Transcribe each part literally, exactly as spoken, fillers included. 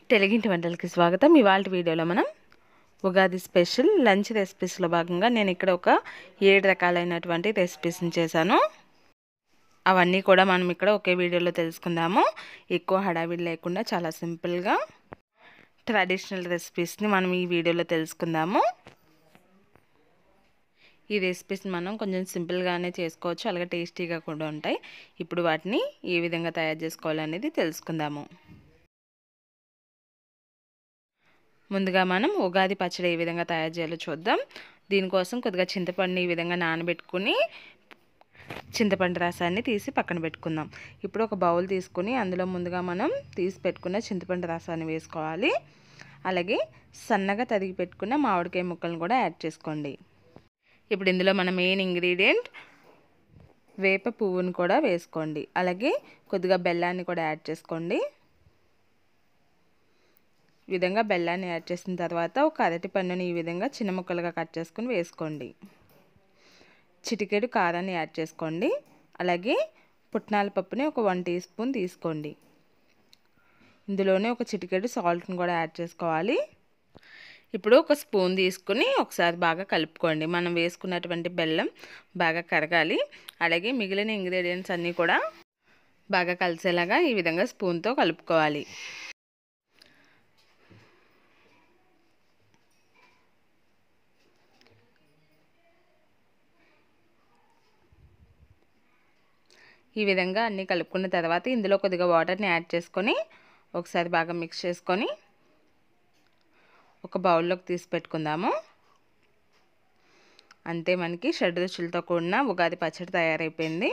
తెలుగింటి వంటలకి స్వాగతం. ఇవాళ వీడియోలో మనం ఉగాది స్పెషల్ లంచ్ రెసిపీస్లో భాగంగా నేను ఇక్కడ ఒక ఏడు రకాలైనటువంటి రెసిపీస్ని చేశాను. అవన్నీ కూడా మనం ఇక్కడ ఒకే వీడియోలో తెలుసుకుందాము. ఎక్కువ హడావిడి లేకుండా చాలా సింపుల్గా ట్రెడిషనల్ రెసిపీస్ని మనం ఈ వీడియోలో తెలుసుకుందాము. ఈ రెసిపీస్ని మనం కొంచెం సింపుల్గానే చేసుకోవచ్చు, అలాగే టేస్టీగా కూడా ఉంటాయి. ఇప్పుడు వాటిని ఏ విధంగా తయారు చేసుకోవాలనేది తెలుసుకుందాము. ముందుగా మనం ఉగాది పచ్చడి ఏ విధంగా తయారు చేయాలో చూద్దాం. దీనికోసం కొద్దిగా చింతపండుని ఈ విధంగా నానబెట్టుకుని చింతపండు రసాన్ని తీసి పక్కన పెట్టుకుందాం. ఇప్పుడు ఒక బౌల్ తీసుకుని అందులో ముందుగా మనం తీసి పెట్టుకున్న చింతపండు రసాన్ని వేసుకోవాలి. అలాగే సన్నగా తరిగి పెట్టుకున్న మామిడికాయ ముక్కలను కూడా యాడ్ చేసుకోండి. ఇప్పుడు ఇందులో మన మెయిన్ ఇంగ్రీడియంట్ వేప పువ్వును కూడా వేసుకోండి. అలాగే కొద్దిగా బెల్లాన్ని కూడా యాడ్ చేసుకోండి. ఈ విధంగా బెల్లాన్ని యాడ్ చేసిన తర్వాత ఒక అరటి పండుని ఈ విధంగా చిన్న ముక్కలుగా కట్ చేసుకుని వేసుకోండి. చిటికెడు కారాన్ని యాడ్ చేసుకోండి. అలాగే పుట్నాల పప్పుని ఒక వన్ టీ స్పూన్ తీసుకోండి. ఇందులోనే ఒక చిటికెడు సాల్ట్ని కూడా యాడ్ చేసుకోవాలి. ఇప్పుడు ఒక స్పూన్ తీసుకుని ఒకసారి బాగా కలుపుకోండి. మనం వేసుకున్నటువంటి బెల్లం బాగా కరగాలి. అలాగే మిగిలిన ఇంగ్రీడియంట్స్ అన్నీ కూడా బాగా కలిసేలాగా ఈ విధంగా స్పూన్తో కలుపుకోవాలి. ఈ విధంగా అన్నీ కలుపుకున్న తర్వాత ఇందులో కొద్దిగా వాటర్ని యాడ్ చేసుకొని ఒకసారి బాగా మిక్స్ చేసుకొని ఒక బౌల్లోకి తీసి పెట్టుకుందాము. అంతే, మనకి షడ్ రుచులతో కూడిన ఉగాది పచ్చడి తయారైపోయింది.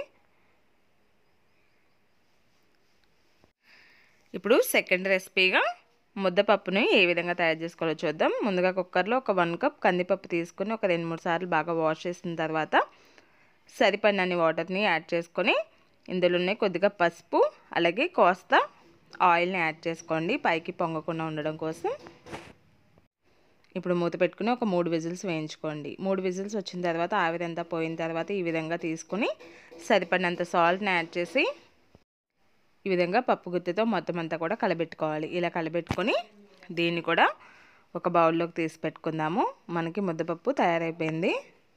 ఇప్పుడు సెకండ్ రెసిపీగా ముద్దపప్పుని ఏ విధంగా తయారు చేసుకోవాలో చూద్దాం. ముందుగా కుక్కర్లో ఒక వన్ కప్ కందిపప్పు తీసుకుని ఒక రెండు మూడు సార్లు బాగా వాష్ చేసిన తర్వాత సరిపడినన్ని వాటర్ని యాడ్ చేసుకొని ఇందులోనే కొద్దిగా పసుపు అలాగే కోస్తా ఆయిల్ని యాడ్ చేసుకోండి, పైకి పొంగకుండా ఉండడం కోసం. ఇప్పుడు మూత పెట్టుకుని ఒక మూడు విజిల్స్ వేయించుకోండి. మూడు విజిల్స్ వచ్చిన తర్వాత ఆవిరంతా పోయిన తర్వాత ఈ విధంగా తీసుకుని సరిపడినంత సాల్ట్ని యాడ్ చేసి ఈ విధంగా పప్పు గుత్తితో మొత్తం అంతా కూడా కలబెట్టుకోవాలి. ఇలా కలబెట్టుకొని దీన్ని కూడా ఒక బౌల్లోకి తీసి పెట్టుకుందాము. మనకి ముద్దపప్పు తయారైపోయింది.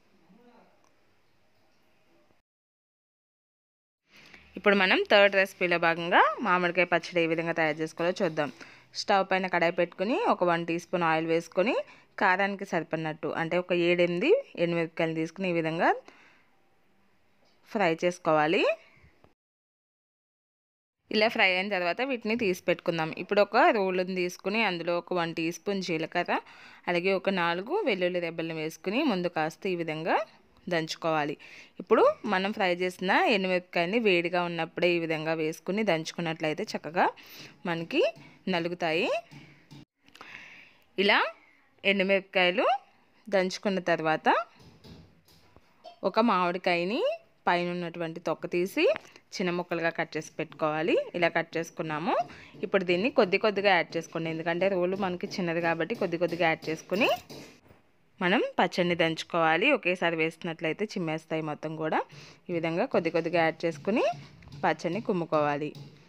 ఇప్పుడు మనం థర్డ్ రెసిపీలో భాగంగా మామిడికాయ పచ్చడి ఏ విధంగా తయారు చేసుకోవాలో చూద్దాం. స్టవ్ పైన కడాయి పెట్టుకుని ఒక వన్ టీ స్పూన్ ఆయిల్ వేసుకొని కారానికి సరిపడినట్టు అంటే ఒక ఏడెనిమిది ఎండుమిరపకాయలు తీసుకుని ఈ విధంగా ఫ్రై చేసుకోవాలి. ఇలా ఫ్రై అయిన తర్వాత వీటిని తీసి పెట్టుకుందాం. ఇప్పుడు ఒక రోలుని తీసుకుని అందులో ఒక వన్ టీ స్పూన్ జీలకర్ర అలాగే ఒక నాలుగు వెల్లుల్లి రెబ్బలను వేసుకుని ముందు కాస్త ఈ విధంగా దంచుకోవాలి. ఇప్పుడు మనం ఫ్రై చేసిన ఎండుమిరపకాయని వేడిగా ఉన్నప్పుడే ఈ విధంగా వేసుకుని దంచుకున్నట్లయితే చక్కగా మనకి నలుగుతాయి. ఇలా ఎండుమిరపకాయలు దంచుకున్న తర్వాత ఒక మామిడికాయని పైన ఉన్నటువంటి తొక్క తీసి చిన్న ముక్కలుగా కట్ చేసి పెట్టుకోవాలి. ఇలా కట్ చేసుకున్నాము. ఇప్పుడు దీన్ని కొద్ది కొద్దిగా యాడ్ చేసుకోండి, ఎందుకంటే రోలు మనకి చిన్నది కాబట్టి కొద్ది కొద్దిగా యాడ్ చేసుకుని మనం పచ్చడిని దంచుకోవాలి. ఒకేసారి వేసినట్లయితే చిమ్మేస్తాయి మొత్తం కూడా. ఈ విధంగా కొద్ది కొద్దిగా యాడ్ చేసుకుని పచ్చడిని కుమ్ముకోవాలి.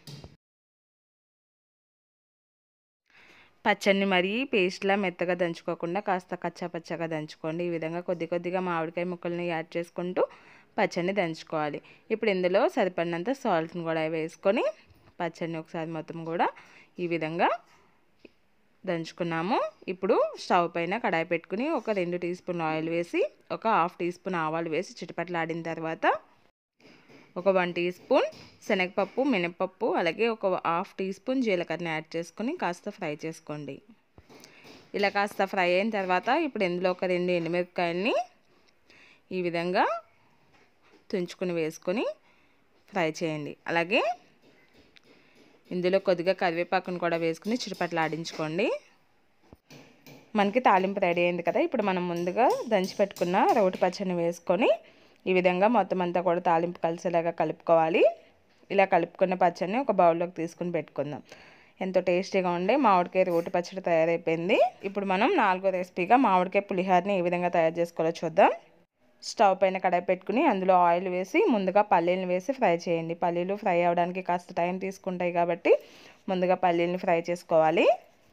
పచ్చడిని మరీ పేస్ట్లా మెత్తగా దంచుకోకుండా కాస్త కచ్చా పచ్చగా దంచుకోండి. ఈ విధంగా కొద్ది కొద్దిగా మామిడికాయ ముక్కల్ని యాడ్ చేసుకుంటూ పచ్చడిని దంచుకోవాలి. ఇప్పుడు ఇందులో సరిపడినంత సాల్ట్ని కూడా వేసుకొని పచ్చడిని ఒకసారి మొత్తం కూడా ఈ విధంగా దంచుకున్నాము. ఇప్పుడు స్టవ్ పైన కడాయి పెట్టుకుని ఒక రెండు టీ స్పూన్ ఆయిల్ వేసి ఒక హాఫ్ టీ స్పూన్ ఆవాలు వేసి చిటపట్లాడిన తర్వాత ఒక వన్ టీ స్పూన్ శనగపప్పు మినపప్పు అలాగే ఒక హాఫ్ టీ స్పూన్ జీలకర్రని యాడ్ చేసుకుని కాస్త ఫ్రై చేసుకోండి. ఇలా కాస్త ఫ్రై అయిన తర్వాత ఇప్పుడు ఇందులో ఒక రెండు ఎండుమిరపకాయలని ఈ విధంగా తుంచుకుని వేసుకొని ఫ్రై చేయండి. అలాగే ఇందులో కొద్దిగా కరివేపాకును కూడా వేసుకుని చిటపట్లాడించుకోండి. మనకి తాలింపు రెడీ అయింది కదా. ఇప్పుడు మనం ముందుగా దంచి పెట్టుకున్న రోటి పచ్చడిని వేసుకొని ఈ విధంగా మొత్తం అంతా కూడా తాలింపు కలిసేలాగా కలుపుకోవాలి. ఇలా కలుపుకున్న పచ్చడిని ఒక బౌల్లోకి తీసుకుని పెట్టుకుందాం. ఎంతో టేస్టీగా ఉండే మామిడికాయ రోటి పచ్చడి తయారైపోయింది. ఇప్పుడు మనం నాలుగో రెసిపీగా మామిడికాయ పులిహోరని ఏ విధంగా తయారు చేసుకోవాలో చూద్దాం. స్టవ్ పైన కడాయి పెట్టుకుని అందులో ఆయిల్ వేసి ముందుగా పల్లీలను వేసి ఫ్రై చేయండి. పల్లీలు ఫ్రై అవ్వడానికి కాస్త టైం తీసుకుంటాయి కాబట్టి ముందుగా పల్లీలను ఫ్రై చేసుకోవాలి.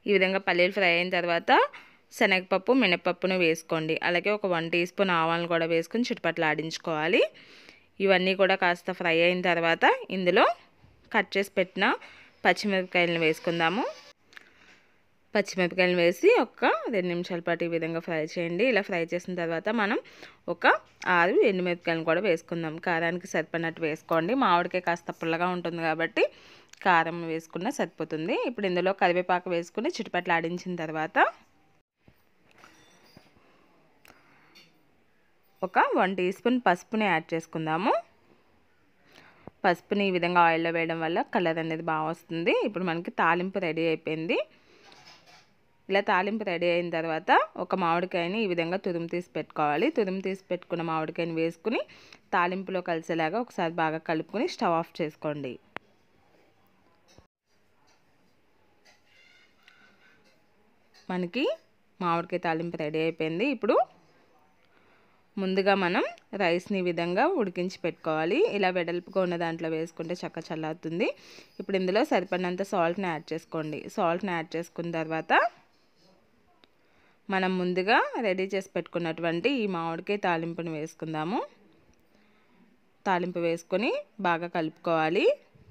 ఈ విధంగా పల్లీలు ఫ్రై అయిన తర్వాత శనగపప్పు మినపప్పును వేసుకోండి. అలాగే ఒక వన్ టీ స్పూన్ ఆవాలను కూడా వేసుకొని చిటపట్లు ఆడించుకోవాలి. ఇవన్నీ కూడా కాస్త ఫ్రై అయిన తర్వాత ఇందులో కట్ చేసి పెట్టిన పచ్చిమిరపకాయలను వేసుకుందాము. పచ్చిమిరపకాయలు వేసి ఒక రెండు నిమిషాల పాటు ఈ విధంగా ఫ్రై చేయండి. ఇలా ఫ్రై చేసిన తర్వాత మనం ఒక ఆరు ఎండుమిరపకాయలను కూడా వేసుకుందాం. కారానికి సరిపడినట్టు వేసుకోండి. మామిడికాయ కాస్త పుల్లగా ఉంటుంది కాబట్టి కారం వేసుకున్నా సరిపోతుంది. ఇప్పుడు ఇందులో కరివేపాకు వేసుకుని చిటపట్లు ఆడించిన తర్వాత ఒక వన్ టీ స్పూన్ పసుపుని యాడ్ చేసుకుందాము. పసుపుని ఈ విధంగా ఆయిల్లో వేయడం వల్ల కలర్ అనేది బాగా వస్తుంది. ఇప్పుడు మనకి తాలింపు రెడీ అయిపోయింది. ఇలా తాలింపు రెడీ అయిన తర్వాత ఒక మామిడికాయని ఈ విధంగా తురుము తీసి పెట్టుకోవాలి. తురుము తీసి పెట్టుకున్న మామిడికాయని వేసుకుని తాలింపులో కలిసేలాగా ఒకసారి బాగా కలుపుకొని స్టవ్ ఆఫ్ చేసుకోండి. మనకి మామిడికాయ తాలింపు రెడీ అయిపోయింది. ఇప్పుడు ముందుగా మనం రైస్ని ఈ విధంగా ఉడికించి పెట్టుకోవాలి. ఇలా వెడల్పుగా ఉన్న దాంట్లో వేసుకుంటే చక్క చల్లారుతుంది. ఇప్పుడు ఇందులో సరిపడినంత సాల్ట్ని యాడ్ చేసుకోండి. సాల్ట్ని యాడ్ చేసుకున్న తర్వాత మనం ముందుగా రెడీ చేసి పెట్టుకున్నటువంటి ఈ మామిడికాయ తాలింపుని వేసుకుందాము. తాలింపు వేసుకొని బాగా కలుపుకోవాలి.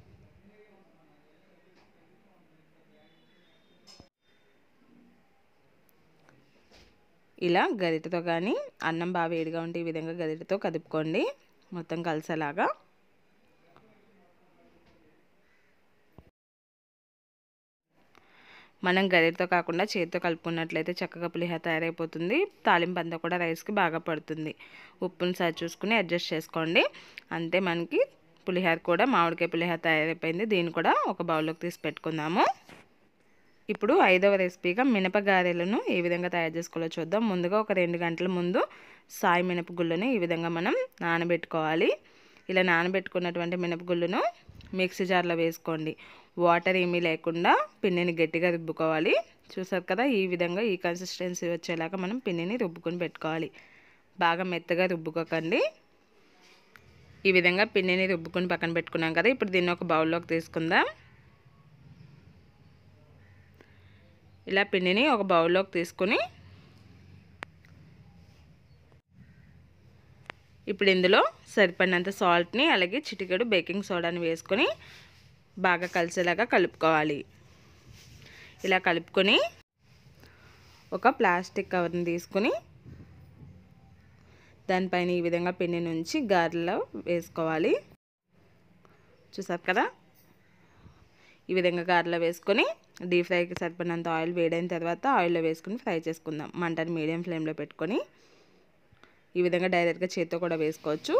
ఇలా గరిటెతో కానీ అన్నం బాగా వేడిగా ఉంటే ఈ విధంగా గరిటెతో కదుపుకోండి మొత్తం కలిసేలాగా. మనం గరిటెతో కాకుండా చేతితో కలుపుకున్నట్లయితే చక్కగా పులిహోర తయారైపోతుంది. తాలింపు అంతా కూడా రైస్కి బాగా పడుతుంది. ఉప్పును సరి చూసుకుని అడ్జస్ట్ చేసుకోండి. అంతే, మనకి పులిహోర కూడా మామిడికాయ పులిహోర తయారైపోయింది. దీన్ని కూడా ఒక బౌల్లోకి తీసి పెట్టుకుందాము. ఇప్పుడు ఐదవ రెసిపీగా మినపగారెలను ఏ విధంగా తయారు చేసుకోవాలో చూద్దాం. ముందుగా ఒక రెండు గంటల ముందు సాయి మినపగుళ్ళని ఈ విధంగా మనం నానబెట్టుకోవాలి. ఇలా నానబెట్టుకున్నటువంటి మినపగుళ్ళను మిక్సీ జార్లో వేసుకోండి. వాటర్ ఏమీ లేకుండా పిండిని గట్టిగా రుబ్బుకోవాలి. చూసారు కదా, ఈ విధంగా ఈ కన్సిస్టెన్సీ వచ్చేలాగా మనం పిండిని రుబ్బుకొని పెట్టుకోవాలి. బాగా మెత్తగా రుబ్బుకోకండి. ఈ విధంగా పిండిని రుబ్బుకొని పక్కన పెట్టుకున్నాం కదా, ఇప్పుడు దీన్ని ఒక బౌల్లోకి తీసుకుందాం. ఇలా పిండిని ఒక బౌల్లోకి తీసుకుని ఇప్పుడు ఇందులో సరిపడినంత సాల్ట్ని అలాగే చిటికెడు బేకింగ్ సోడాని వేసుకొని బాగా కలిసేలాగా కలుపుకోవాలి. ఇలా కలుపుకొని ఒక ప్లాస్టిక్ కవర్ని తీసుకుని దానిపైన ఈ విధంగా పిండి నుంచి గారెలో వేసుకోవాలి. చూసారు కదా, ఈ విధంగా గారెలో వేసుకొని డీప్ ఫ్రైకి సరిపడినంత ఆయిల్ వేడైన తర్వాత ఆయిల్లో వేసుకుని ఫ్రై చేసుకుందాం. మంటని మీడియం ఫ్లేమ్లో పెట్టుకొని ఈ విధంగా డైరెక్ట్గా చేత్తో కూడా వేసుకోవచ్చు.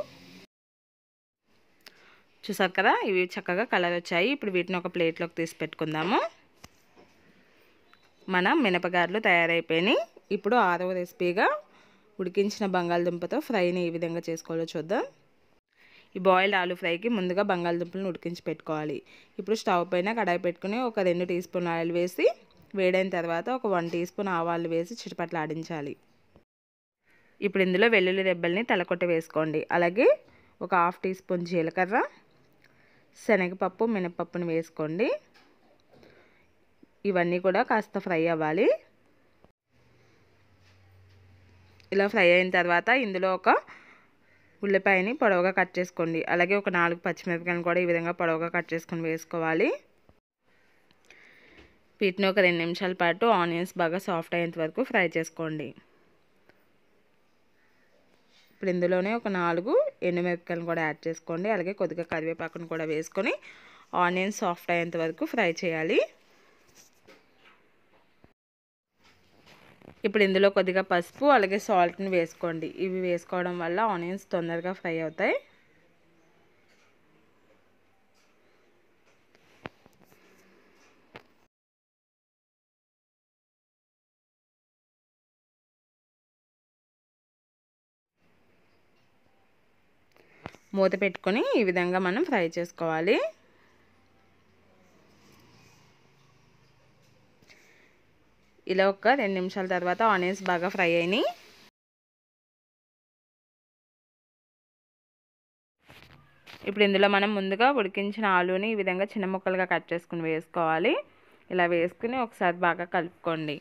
చూసారు కదా, ఇవి చక్కగా కలర్ వచ్చాయి. ఇప్పుడు వీటిని ఒక ప్లేట్లోకి తీసి పెట్టుకుందాము. మన మినపగారెలు తయారైపోయినాయి. ఇప్పుడు ఆరవ రెసిపీగా ఉడికించిన బంగాళదుంపతో ఫ్రైని ఏ విధంగా చేసుకోవాలో చూద్దాం. ఈ బాయిల్డ్ ఆలూ ఫ్రైకి ముందుగా బంగాళదుంపలను ఉడికించి పెట్టుకోవాలి. ఇప్పుడు స్టవ్ పైన కడాయి పెట్టుకుని ఒక రెండు టీ స్పూన్ ఆయిల్ వేసి వేడైన తర్వాత ఒక వన్ టీ స్పూన్ ఆవాలు వేసి చిటపట్లు ఆడించాలి. ఇప్పుడు ఇందులో వెల్లుల్లి రెబ్బల్ని తలకొట్టి వేసుకోండి. అలాగే ఒక హాఫ్ టీ స్పూన్ జీలకర్ర, శనగపప్పు, మినపప్పును వేసుకోండి. ఇవన్నీ కూడా కాస్త ఫ్రై అవ్వాలి. ఇలా ఫ్రై అయిన తర్వాత ఇందులో ఒక ఉల్లిపాయని పొడవుగా కట్ చేసుకోండి. అలాగే ఒక నాలుగు పచ్చిమిరపకాయలు కూడా ఈ విధంగా పొడవుగా కట్ చేసుకొని వేసుకోవాలి. వీటిని ఒక రెండు నిమిషాల పాటు ఆనియన్స్ బాగా సాఫ్ట్ అయ్యేంత వరకు ఫ్రై చేసుకోండి. ఇప్పుడు ఇందులోనే ఒక నాలుగు ఎండుమిరపకాయలను కూడా యాడ్ చేసుకోండి. అలాగే కొద్దిగా కరివేపాకును కూడా వేసుకొని ఆనియన్స్ సాఫ్ట్ అయ్యేంత వరకు ఫ్రై చేయాలి. ఇప్పుడు ఇందులో కొద్దిగా పసుపు అలాగే సాల్ట్ని వేసుకోండి. ఇవి వేసుకోవడం వల్ల ఆనియన్స్ తొందరగా ఫ్రై అవుతాయి. మూత పెట్టుకొని ఈ విధంగా మనం ఫ్రై చేసుకోవాలి. ఇలా ఒక రెండు నిమిషాల తర్వాత ఆనియన్స్ బాగా ఫ్రై అయినాయి. ఇప్పుడు ఇందులో మనం ముందుగా ఉడికించిన ఆలూని ఈ విధంగా చిన్న ముక్కలుగా కట్ చేసుకుని వేసుకోవాలి. ఇలా వేసుకుని ఒకసారి బాగా కలుపుకోండి.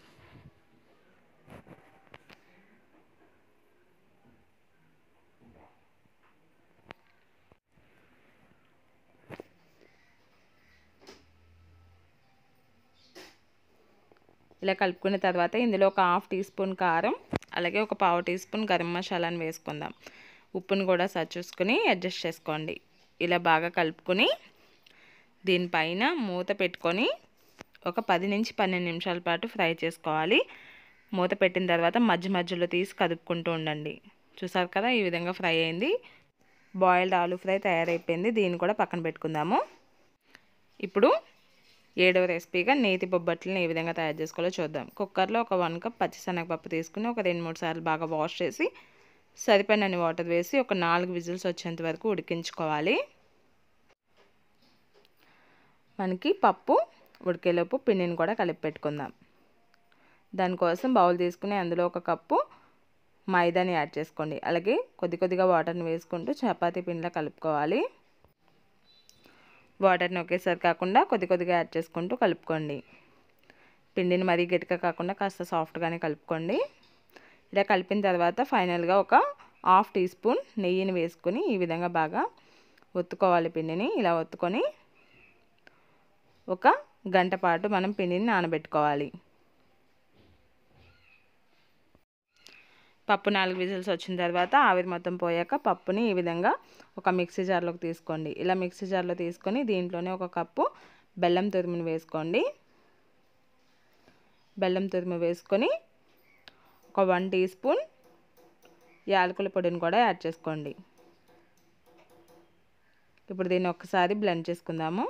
ఇలా కలుపుకున్న తర్వాత ఇందులో ఒక హాఫ్ టీ స్పూన్ కారం, అలాగే ఒక పావు టీ స్పూన్ గరం మసాలాను వేసుకుందాం. ఉప్పును కూడా సరి చూసుకుని అడ్జస్ట్ చేసుకోండి. ఇలా బాగా కలుపుకొని దీనిపైన మూత పెట్టుకొని ఒక పది నుంచి పన్నెండు నిమిషాల పాటు ఫ్రై చేసుకోవాలి. మూత పెట్టిన తర్వాత మధ్య మధ్యలో తీసి కదుపుకుంటూ ఉండండి. చూసారు కదా, ఈ విధంగా ఫ్రై అయింది. బాయిల్డ్ ఆలూ ఫ్రై తయారైపోయింది. దీన్ని కూడా పక్కన పెట్టుకుందాము. ఇప్పుడు ఏడవ రెసిపీగా నేతి బొబ్బట్లను ఏ విధంగా తయారు చేసుకోవాలో చూద్దాం. కుక్కర్లో ఒక వన్ కప్ పచ్చిశనగపప్పు తీసుకుని ఒక రెండు మూడు సార్లు బాగా వాష్ చేసి సరిపడినన్ని వాటర్ వేసి ఒక నాలుగు విజిల్స్ వచ్చేంత వరకు ఉడికించుకోవాలి. మనకి పప్పు ఉడికేలోపు పిండిని కూడా కలిపి పెట్టుకుందాం. దానికోసం బౌల్ తీసుకుని అందులో ఒక కప్పు మైదాని యాడ్ చేసుకోండి. అలాగే కొద్ది కొద్దిగా వాటర్ని వేసుకుంటూ చపాతీ పిండిలా కలుపుకోవాలి. వాటర్ని ఒకేసారి కాకుండా కొద్ది కొద్దిగా యాడ్ చేసుకుంటూ కలుపుకోండి. పిండిని మరీ గట్టిగా కాకుండా కాస్త సాఫ్ట్గానే కలుపుకోండి. ఇలా కలిపిన తర్వాత ఫైనల్గా ఒక హాఫ్ టీ స్పూన్ నెయ్యిని వేసుకొని ఈ విధంగా బాగా ఒత్తుకోవాలి. పిండిని ఇలా ఒత్తుకొని ఒక గంట పాటు మనం పిండిని నానబెట్టుకోవాలి. పప్పు నాలుగు విజిల్స్ వచ్చిన తర్వాత ఆవిరి మొత్తం పోయాక పప్పుని ఈ విధంగా ఒక మిక్సీ జార్లోకి తీసుకోండి. ఇలా మిక్సీ జార్లో తీసుకొని దీంట్లోనే ఒక కప్పు బెల్లం తురుముని వేసుకోండి. బెల్లం తురుము వేసుకొని ఒక వన్ టీ స్పూన్ యాలకుల పొడిని కూడా యాడ్ చేసుకోండి. ఇప్పుడు దీన్ని ఒకసారి బ్లెండ్ చేసుకుందాము.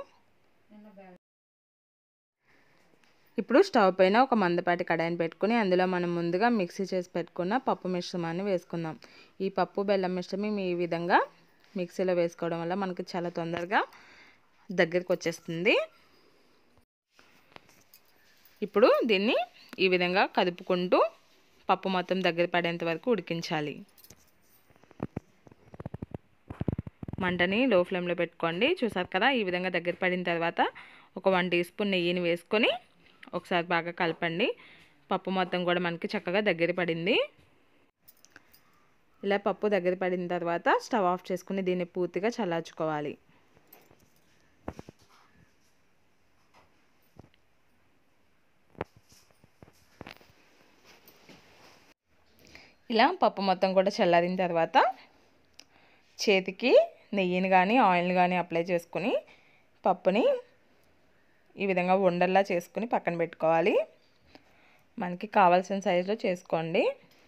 ఇప్పుడు స్టవ్ పైన ఒక మందపాటి కడాయిని పెట్టుకుని అందులో మనం ముందుగా మిక్సీ చేసి పెట్టుకున్న పప్పు మిశ్రమాన్ని వేసుకుందాం. ఈ పప్పు బెల్లం మిశ్రమం ఈ విధంగా మిక్సీలో వేసుకోవడం వల్ల మనకి చాలా తొందరగా దగ్గరికి వచ్చేస్తుంది. ఇప్పుడు దీన్ని ఈ విధంగా కదుపుకుంటూ పప్పు మొత్తం దగ్గర పడేంత వరకు ఉడికించాలి. మంటని లో ఫ్లేమ్లో పెట్టుకోండి. చూసారు కదా, ఈ విధంగా దగ్గర పడిన తర్వాత ఒక వన్ టీ స్పూన్ నెయ్యిని వేసుకొని ఒకసారి బాగా కలపండి. పప్పు మొత్తం కూడా మనకి చక్కగా దగ్గర పడింది. ఇలా పప్పు దగ్గర పడిన తర్వాత స్టవ్ ఆఫ్ చేసుకుని దీన్ని పూర్తిగా చల్లార్చుకోవాలి. ఇలా పప్పు మొత్తం కూడా చల్లారిన తర్వాత చేతికి నెయ్యిని కానీ ఆయిల్ని కానీ అప్లై చేసుకుని పప్పుని ఈ విధంగా ఉండల్లా చేసుకుని పక్కన పెట్టుకోవాలి. మనకి కావాల్సిన సైజులో చేసుకోండి.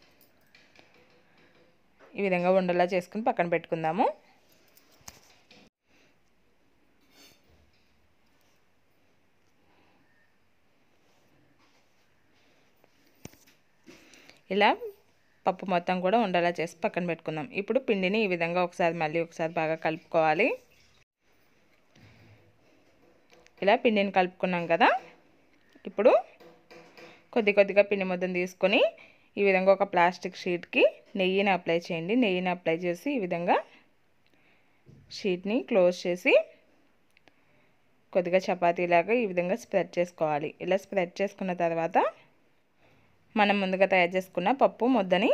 ఈ విధంగా ఉండల్లా చేసుకుని పక్కన పెట్టుకుందాము. ఇలా పప్పు మొత్తం కూడా ఉండలా చేసి పక్కన పెట్టుకుందాం. ఇప్పుడు పిండిని ఈ విధంగా ఒకసారి మళ్ళీ ఒకసారి బాగా కలుపుకోవాలి. ఇలా పిండిని కలుపుకున్నాం కదా, ఇప్పుడు కొద్ది కొద్దిగా పిండి ముద్దను తీసుకొని ఈ విధంగా ఒక ప్లాస్టిక్ షీట్కి నెయ్యిని అప్లై చేయండి. నెయ్యిని అప్లై చేసి ఈ విధంగా షీట్ని క్లోజ్ చేసి కొద్దిగా చపాతీలాగా ఈ విధంగా స్ప్రెడ్ చేసుకోవాలి. ఇలా స్ప్రెడ్ చేసుకున్న తర్వాత మనం ముందుగా తయారు చేసుకున్న పప్పు ముద్దని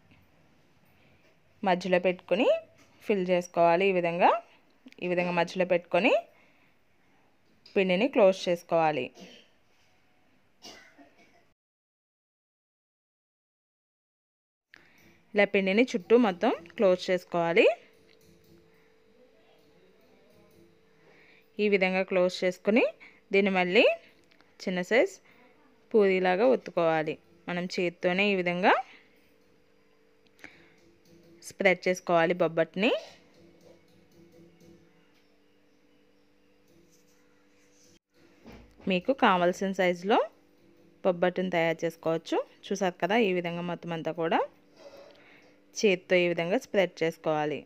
మధ్యలో పెట్టుకొని ఫిల్ చేసుకోవాలి. ఈ విధంగా ఈ విధంగా మధ్యలో పెట్టుకొని పిండిని క్లోజ్ చేసుకోవాలి. ఇలా పిండిని చుట్టూ మొత్తం క్లోజ్ చేసుకోవాలి. ఈ విధంగా క్లోజ్ చేసుకుని దీన్ని మళ్ళీ చిన్న సైజ్ పూరీలాగా ఒత్తుకోవాలి. మనం చేతితోనే ఈ విధంగా స్ప్రెడ్ చేసుకోవాలి బొబ్బట్ని. మీకు కావాల్సిన సైజులో బొబ్బట్టుని తయారు చేసుకోవచ్చు. చూసారు కదా, ఈ విధంగా మొత్తం అంతా కూడా చేతితో ఈ విధంగా స్ప్రెడ్ చేసుకోవాలి.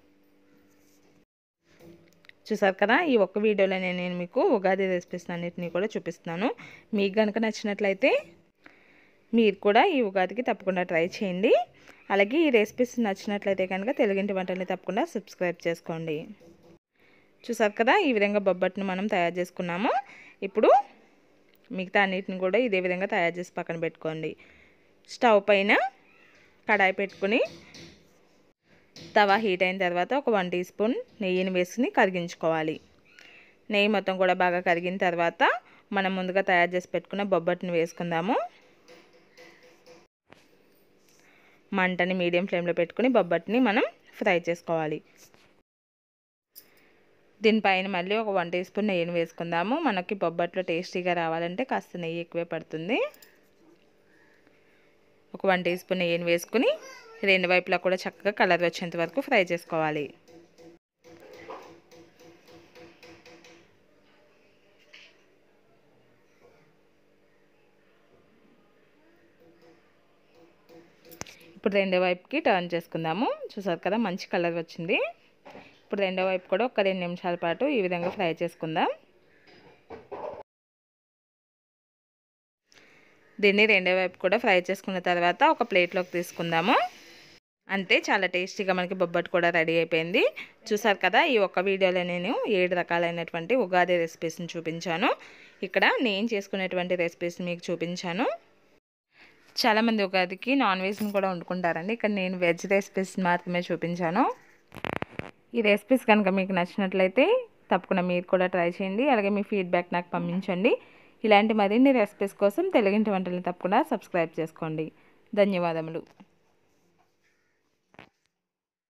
చూసారు కదా, ఈ ఒక్క వీడియోలోనే నేను మీకు ఉగాది రెసిపీస్ అన్నిటినీ కూడా చూపిస్తున్నాను. మీకు కనుక నచ్చినట్లయితే మీరు కూడా ఈ ఉగాదికి తప్పకుండా ట్రై చేయండి. అలాగే ఈ రెసిపీస్ నచ్చినట్లయితే కనుక తెలుగింటి వంటల్ని తప్పకుండా సబ్స్క్రైబ్ చేసుకోండి. చూసారు కదా, ఈ విధంగా బొబ్బట్టును మనం తయారు చేసుకున్నాము. ఇప్పుడు మిగతా అన్నిటిని కూడా ఇదే విధంగా తయారు చేసి పక్కన పెట్టుకోండి. స్టవ్ పైన కడాయి పెట్టుకుని తవా హీట్ అయిన తర్వాత ఒక వన్ టీ స్పూన్ నెయ్యిని వేసుకుని కరిగించుకోవాలి. నెయ్యి మొత్తం కూడా బాగా కరిగిన తర్వాత మనం ముందుగా తయారు చేసి పెట్టుకున్న బొబ్బట్టుని వేసుకుందాము. మంటని మీడియం ఫ్లేమ్లో పెట్టుకుని బొబ్బట్టుని మనం ఫ్రై చేసుకోవాలి. దీనిపైన మళ్ళీ ఒక వన్ టీ స్పూన్ నెయ్యిని వేసుకుందాము. మనకి బొబ్బట్లో టేస్టీగా రావాలంటే కాస్త నెయ్యి ఎక్కువే పడుతుంది. ఒక వన్ టీ స్పూన్ నెయ్యిని వేసుకుని రెండు వైపులా కూడా చక్కగా కలర్ వచ్చేంత వరకు ఫ్రై చేసుకోవాలి. ఇప్పుడు రెండో వైపుకి టర్న్ చేసుకుందాము. చూసారు కదా మంచి కలర్ వచ్చింది. ఇప్పుడు రెండో వైపు కూడా ఒక రెండు నిమిషాల పాటు ఈ విధంగా ఫ్రై చేసుకుందాం. దీన్ని రెండో వైపు కూడా ఫ్రై చేసుకున్న తర్వాత ఒక ప్లేట్లోకి తీసుకుందాము. అంతే, చాలా టేస్టీగా మనకి బొబ్బట్టు కూడా రెడీ అయిపోయింది. చూసారు కదా, ఈ ఒక్క వీడియోలో నేను ఏడు రకాలైనటువంటి ఉగాది రెసిపీస్ని చూపించాను. ఇక్కడ నేను చేసుకునేటువంటి రెసిపీస్ మీకు చూపించాను. చాలామంది ఉగాదికి నాన్ వెజ్ని కూడా వండుకుంటారండి. ఇక్కడ నేను వెజ్ రెసిపీస్ మాత్రమే చూపించాను. ఈ రెసిపీస్ కనుక మీకు నచ్చినట్లయితే తప్పకుండా మీరు కూడా ట్రై చేయండి. అలాగే మీ ఫీడ్బ్యాక్ నాకు పంపించండి. ఇలాంటి మరిన్ని రెసిపీస్ కోసం తెలుగింటి వంటలను తప్పకుండా సబ్స్క్రైబ్ చేసుకోండి. ధన్యవాదములు.